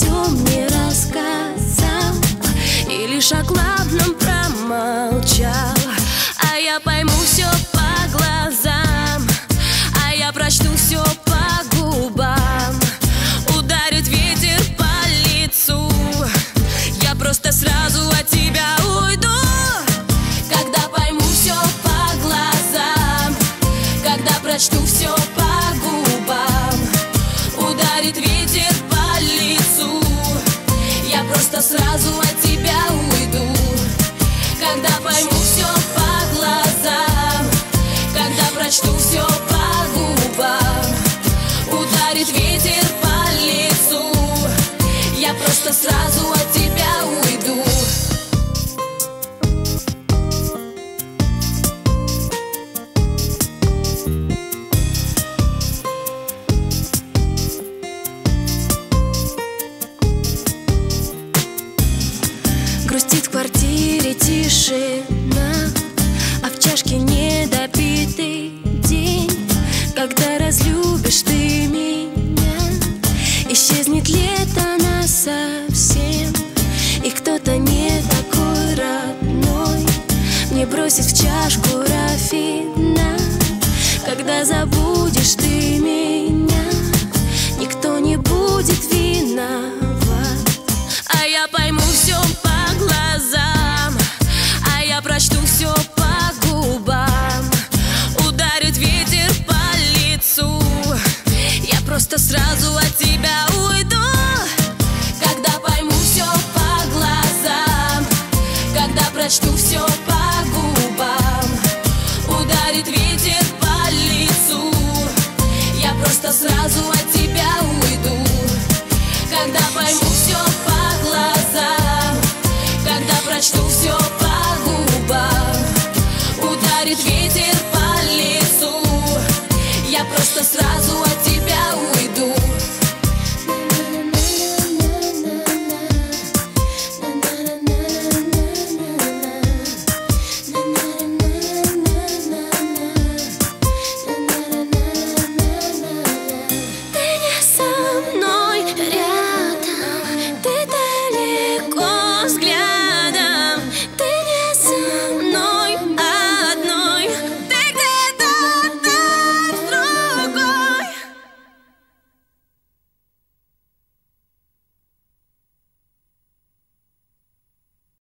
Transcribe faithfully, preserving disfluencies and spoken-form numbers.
все мне рассказал и лишь о главном промолчал. А я пойму все по глазам, а я прочту все по губам. Ударит ветер по лицу, я просто сразу от тебя уйду. Когда пойму все по глазам, когда прочту все по губам. Ударит ветер по лицу, я просто сразу от тебя уйду. Когда пойму все по глазам, когда прочту все по губам. Ударит ветер по лицу, я просто сразу от тебя уйду. Грустит в квартире тишина, а в чашке недопитый день. Когда разлюбишь ты меня, исчезнет лето насовсем. И кто-то не такой родной мне бросит в чашку рафина. Когда забудешь ты меня, никто не будет виноват. А я пойму все